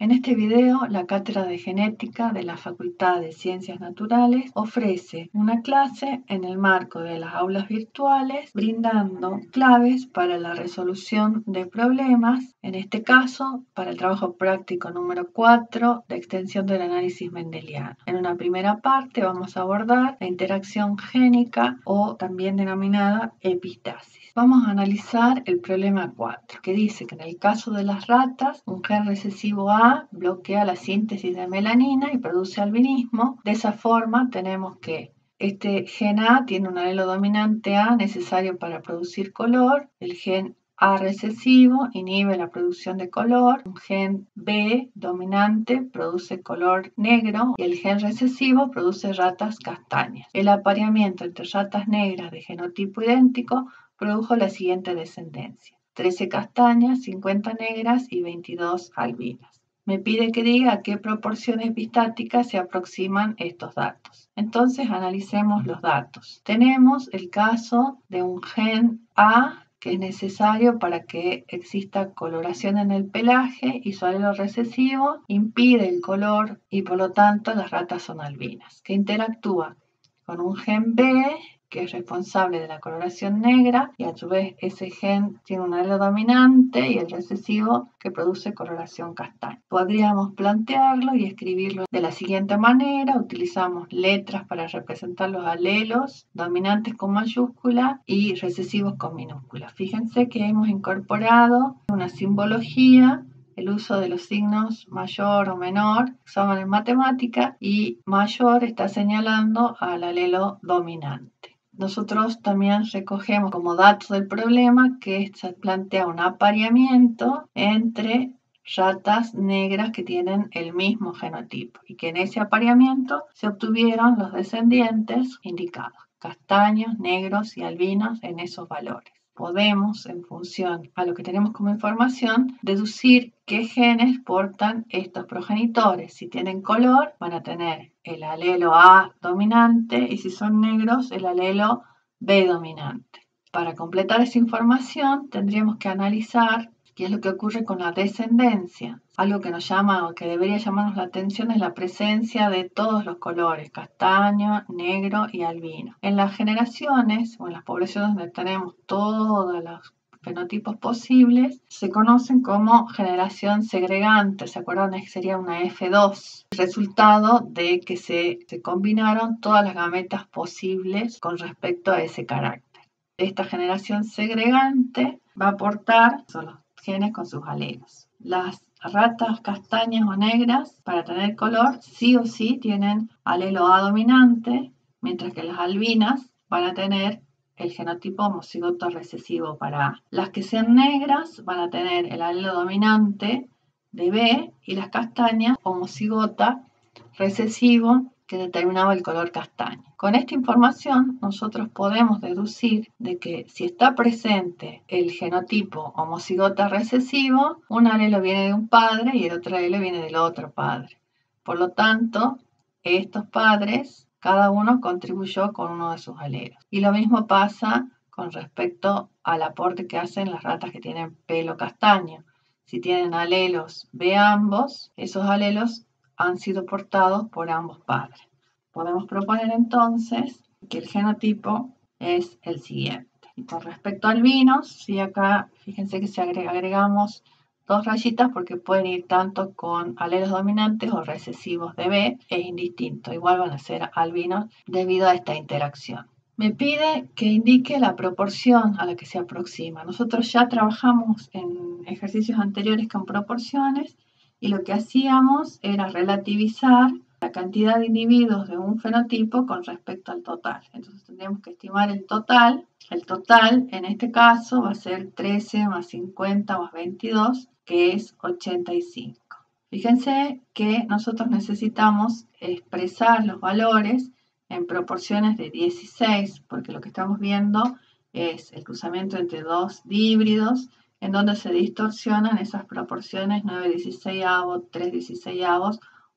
En este video, la Cátedra de Genética de la Facultad de Ciencias Naturales ofrece una clase en el marco de las aulas virtuales, brindando claves para la resolución de problemas, en este caso, para el trabajo práctico número 4 de extensión del análisis mendeliano. En una primera parte vamos a abordar la interacción génica o también denominada epistasis. Vamos a analizar el problema 4, que dice que en el caso de las ratas, un gen recesivo A bloquea la síntesis de melanina y produce albinismo. De esa forma tenemos que este gen A tiene un alelo dominante A necesario para producir color. El gen A recesivo inhibe la producción de color. Un gen B dominante produce color negro y el gen recesivo produce ratas castañas. El apareamiento entre ratas negras de genotipo idéntico produjo la siguiente descendencia: 13 castañas, 50 negras y 22 albinas. Me pide que diga a qué proporciones epistáticas se aproximan estos datos. Entonces analicemos los datos. Tenemos el caso de un gen A que es necesario para que exista coloración en el pelaje y su alelo recesivo impide el color y por lo tanto las ratas son albinas, que interactúa con un gen B que es responsable de la coloración negra y a su vez ese gen tiene un alelo dominante y el recesivo que produce coloración castaña. Podríamos plantearlo y escribirlo de la siguiente manera. Utilizamos letras para representar los alelos, dominantes con mayúscula y recesivos con minúscula. Fíjense que hemos incorporado una simbología, el uso de los signos mayor o menor, que son en matemática, y mayor está señalando al alelo dominante. Nosotros también recogemos como datos del problema que se plantea un apareamiento entre ratas negras que tienen el mismo genotipo y que en ese apareamiento se obtuvieron los descendientes indicados, castaños, negros y albinos en esos valores. Podemos, en función a lo que tenemos como información, deducir qué genes portan estos progenitores. Si tienen color, van a tener el alelo A dominante y si son negros, el alelo B dominante. Para completar esa información, tendríamos que analizar qué es lo que ocurre con la descendencia. Algo que nos llama o que debería llamarnos la atención es la presencia de todos los colores, castaño, negro y albino. En las generaciones o en las poblaciones donde tenemos todos los fenotipos posibles, se conocen como generación segregante. ¿Se acuerdan que sería una F2? El resultado de que se combinaron todas las gametas posibles con respecto a ese carácter. Esta generación segregante va a aportar los genes con sus alelos. Las ratas castañas o negras, para tener color, sí o sí tienen alelo A dominante, mientras que las albinas van a tener el genotipo homocigoto recesivo para A. Las que sean negras van a tener el alelo dominante de B y las castañas homocigota recesivo que determinaba el color castaño. Con esta información nosotros podemos deducir de que si está presente el genotipo homocigota recesivo, un alelo viene de un padre y el otro alelo viene del otro padre. Por lo tanto, estos padres, cada uno contribuyó con uno de sus alelos. Y lo mismo pasa con respecto al aporte que hacen las ratas que tienen pelo castaño. Si tienen alelos B ambos, esos alelos han sido portados por ambos padres. Podemos proponer entonces que el genotipo es el siguiente. Y con respecto a albinos, sí, acá fíjense que si agregamos dos rayitas porque pueden ir tanto con alelos dominantes o recesivos de B, es indistinto. Igual van a ser albinos debido a esta interacción. Me pide que indique la proporción a la que se aproxima. Nosotros ya trabajamos en ejercicios anteriores con proporciones y lo que hacíamos era relativizar la cantidad de individuos de un fenotipo con respecto al total. Entonces tendríamos que estimar el total. El total en este caso va a ser 13 más 50 más 22, que es 85. Fíjense que nosotros necesitamos expresar los valores en proporciones de 16, porque lo que estamos viendo es el cruzamiento entre dos díbridos, en donde se distorsionan esas proporciones 9/16, 3/16,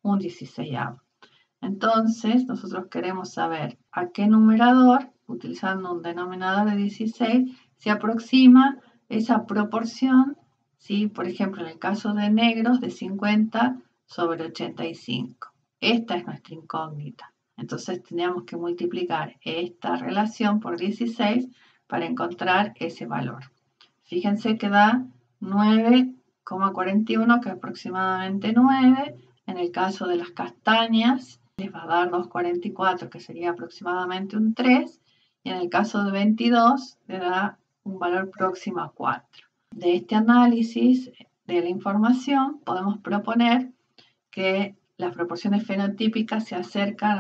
1/16. Entonces, nosotros queremos saber a qué numerador, utilizando un denominador de 16, se aproxima esa proporción ¿sí? Por ejemplo, en el caso de negros, de 50 sobre 85. Esta es nuestra incógnita. Entonces teníamos que multiplicar esta relación por 16 para encontrar ese valor. Fíjense que da 9,41, que es aproximadamente 9. En el caso de las castañas, les va a dar 2,44, que sería aproximadamente un 3. Y en el caso de 22, le da un valor próximo a 4. De este análisis de la información, podemos proponer que las proporciones fenotípicas se acercan a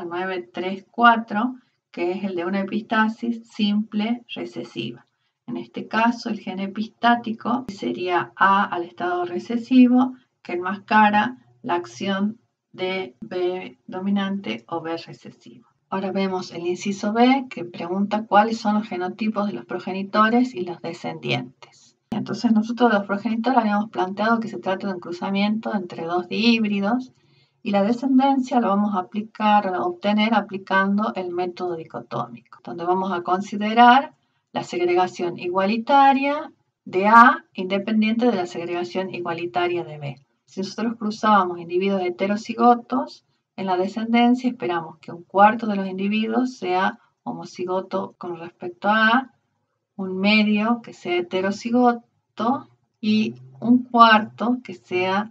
9,34, que es el de una epistasis simple recesiva. En este caso, el gen epistático sería A al estado recesivo, que enmascara la acción de B dominante o B recesivo. Ahora vemos el inciso B, que pregunta cuáles son los genotipos de los progenitores y los descendientes. Entonces nosotros los progenitores habíamos planteado que se trata de un cruzamiento entre dos dihíbridos, y la descendencia la vamos a obtener aplicando el método dicotómico, donde vamos a considerar la segregación igualitaria de A independiente de la segregación igualitaria de B. Si nosotros cruzábamos individuos heterocigotos, en la descendencia esperamos que un cuarto de los individuos sea homocigoto con respecto a A, un medio que sea heterocigoto y un cuarto que sea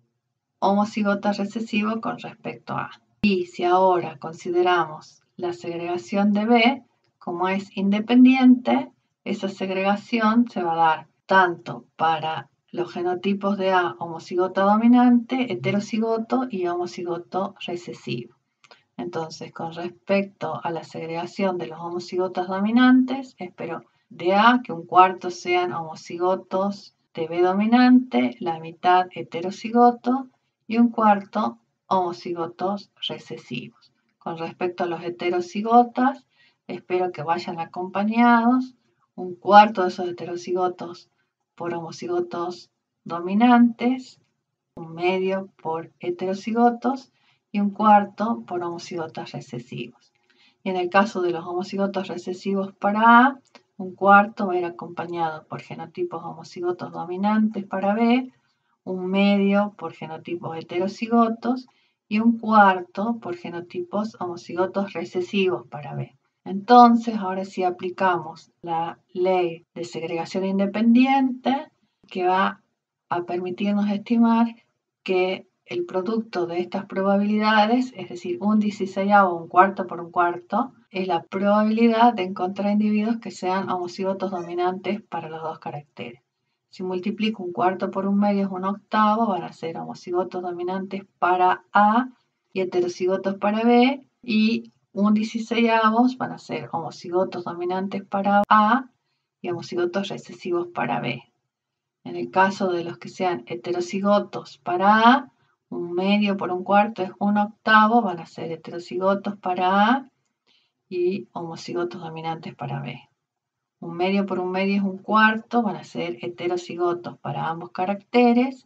homocigoto recesivo con respecto a A. Y si ahora consideramos la segregación de B como es independiente, esa segregación se va a dar tanto para los genotipos de A homocigoto dominante, heterocigoto y homocigoto recesivo. Entonces, con respecto a la segregación de los homocigotos dominantes, espero de A que un cuarto sean homocigotos de B dominante, la mitad heterocigoto y un cuarto homocigotos recesivos. Con respecto a los heterocigotas, espero que vayan acompañados un cuarto de esos heterocigotos por homocigotos dominantes, un medio por heterocigotos y un cuarto por homocigotos recesivos. Y en el caso de los homocigotos recesivos para A, un cuarto va a ir acompañado por genotipos homocigotos dominantes para B, un medio por genotipos heterocigotos y un cuarto por genotipos homocigotos recesivos para B. Entonces, ahora sí aplicamos la ley de segregación independiente, que va a permitirnos estimar que el producto de estas probabilidades, es decir, un 16avo, un cuarto por un cuarto, es la probabilidad de encontrar individuos que sean homocigotos dominantes para los dos caracteres. Si multiplico un cuarto por un medio es un octavo, van a ser homocigotos dominantes para A y heterocigotos para B, y un 16avos van a ser homocigotos dominantes para A y homocigotos recesivos para B. En el caso de los que sean heterocigotos para A, un medio por un cuarto es un octavo, van a ser heterocigotos para A y homocigotos dominantes para B. Un medio por un medio es un cuarto, van a ser heterocigotos para ambos caracteres.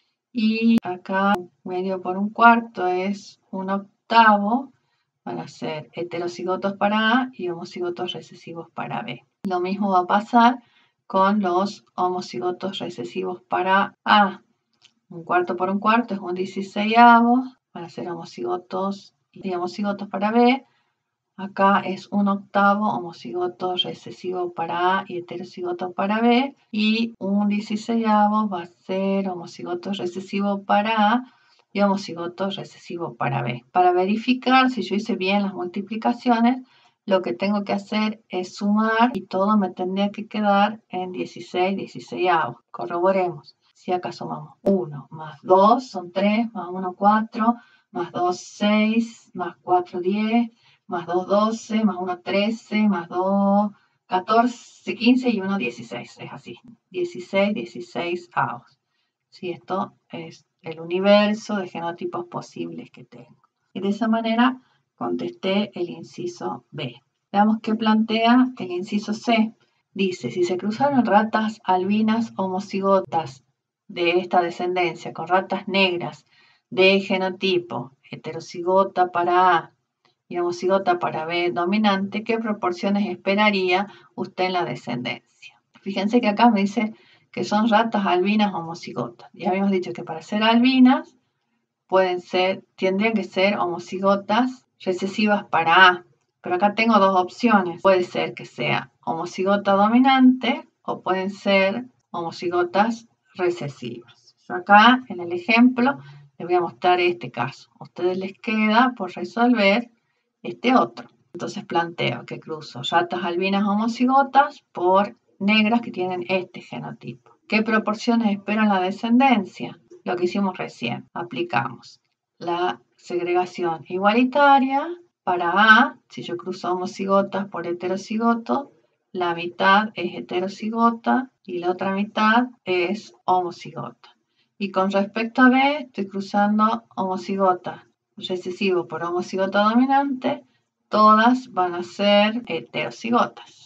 Y acá un medio por un cuarto es un octavo, van a ser heterocigotos para A y homocigotos recesivos para B. Lo mismo va a pasar con los homocigotos recesivos para A. Un cuarto por un cuarto es un 16avo, van a ser homocigotos y homocigotos para B. Acá es un octavo homocigoto recesivo para A y heterocigoto para B. Y un 16avo va a ser homocigoto recesivo para A y homocigoto recesivo para B. Para verificar si yo hice bien las multiplicaciones, lo que tengo que hacer es sumar y todo me tendría que quedar en 16 16avos. Corroboremos. Si acá sumamos 1 más 2 son 3, más 1 4, más 2 6, más 4 10, más 2 12, más 1 13, más 2 14, 15 y 1 16. Es así. 16 16avos. Sí, esto es el universo de genotipos posibles que tengo. Y de esa manera contesté el inciso B. Veamos qué plantea el inciso C. Dice, si se cruzaron ratas albinas homocigotas de esta descendencia con ratas negras de genotipo heterocigota para A y homocigota para B dominante, ¿qué proporciones esperaría usted en la descendencia? Fíjense que acá me dice que son ratas albinas homocigotas. Ya habíamos dicho que para ser albinas tendrían que ser homocigotas recesivas para A. Pero acá tengo dos opciones. Puede ser que sea homocigota dominante o pueden ser homocigotas recesivas. Yo acá en el ejemplo les voy a mostrar este caso. A ustedes les queda por resolver este otro. Entonces planteo que cruzo ratas albinas homocigotas por negras que tienen este genotipo. ¿Qué proporciones esperan la descendencia? Lo que hicimos recién. Aplicamos la segregación igualitaria para A. Si yo cruzo homocigotas por heterocigoto, la mitad es heterocigota y la otra mitad es homocigota. Y con respecto a B, estoy cruzando homocigota recesivo por homocigota dominante, todas van a ser heterocigotas.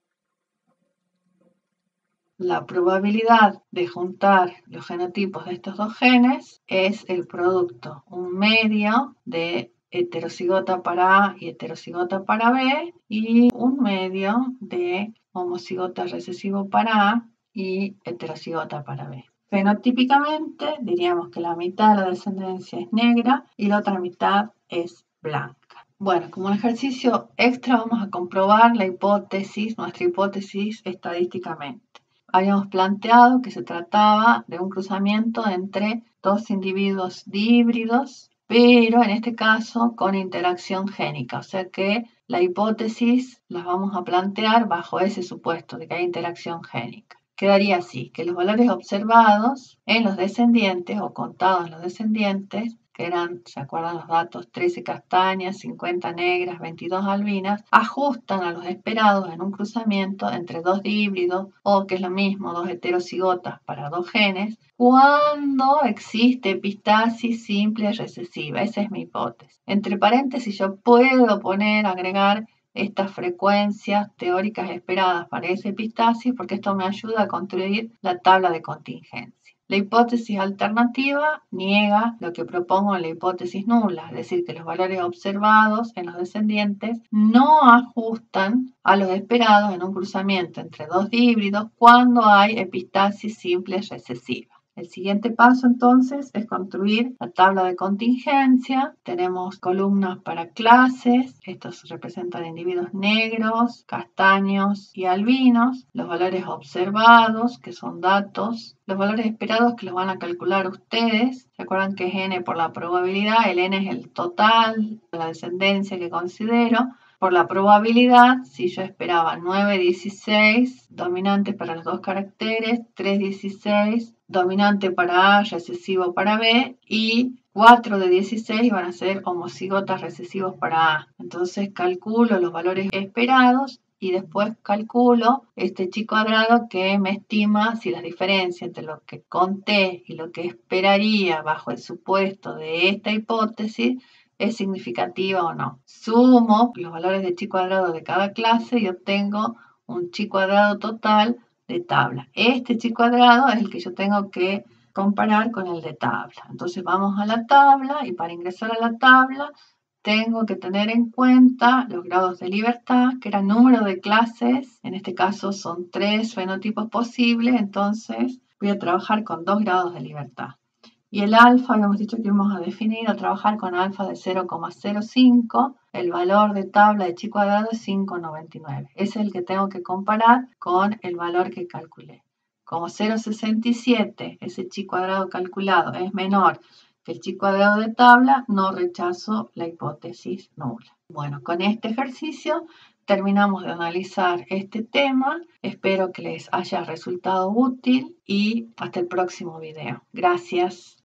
La probabilidad de juntar los genotipos de estos dos genes es el producto, un medio de heterocigota para A y heterocigota para B y un medio de homocigota recesivo para A y heterocigota para B. Fenotípicamente diríamos que la mitad de la descendencia es negra y la otra mitad es blanca. Bueno, como un ejercicio extra vamos a comprobar nuestra hipótesis estadísticamente. Habíamos planteado que se trataba de un cruzamiento entre dos individuos dihíbridos, pero en este caso con interacción génica, o sea que la hipótesis las vamos a plantear bajo ese supuesto de que hay interacción génica. Quedaría así, que los valores observados en los descendientes o contados en los descendientes, que eran, ¿se acuerdan los datos? 13 castañas, 50 negras, 22 albinas, ajustan a los esperados en un cruzamiento entre dos dihíbridos o, que es lo mismo, dos heterocigotas para dos genes, cuando existe epistasis simple recesiva. Esa es mi hipótesis. Entre paréntesis yo puedo agregar estas frecuencias teóricas esperadas para esa epistasis porque esto me ayuda a construir la tabla de contingencia. La hipótesis alternativa niega lo que propongo en la hipótesis nula, es decir, que los valores observados en los descendientes no ajustan a los esperados en un cruzamiento entre dos híbridos cuando hay epistasis simple recesiva. El siguiente paso entonces es construir la tabla de contingencia. Tenemos columnas para clases, estos representan individuos negros, castaños y albinos, los valores observados, que son datos, los valores esperados que los van a calcular ustedes. ¿Se acuerdan que es n por la probabilidad? El n es el total de la descendencia que considero. Por la probabilidad, si yo esperaba 9,16 dominantes para los dos caracteres, 3,16 dominante para A, recesivo para B, y 4 de 16 van a ser homocigotas recesivos para A. Entonces calculo los valores esperados y después calculo este chi cuadrado que me estima si la diferencia entre lo que conté y lo que esperaría bajo el supuesto de esta hipótesis es significativa o no. Sumo los valores de chi cuadrado de cada clase y obtengo un chi cuadrado total de tabla. Este chi cuadrado es el que yo tengo que comparar con el de tabla. Entonces vamos a la tabla y para ingresar a la tabla tengo que tener en cuenta los grados de libertad, que era número de clases. En este caso son 3 fenotipos posibles, entonces voy a trabajar con 2 grados de libertad. Y el alfa, habíamos dicho que íbamos a definir, a trabajar con alfa de 0,05. El valor de tabla de chi cuadrado es 5,99. Ese es el que tengo que comparar con el valor que calculé. Como 0,67, ese chi cuadrado calculado es menor que el chi cuadrado de tabla, no rechazo la hipótesis nula. Bueno, con este ejercicio terminamos de analizar este tema. Espero que les haya resultado útil y hasta el próximo video. Gracias.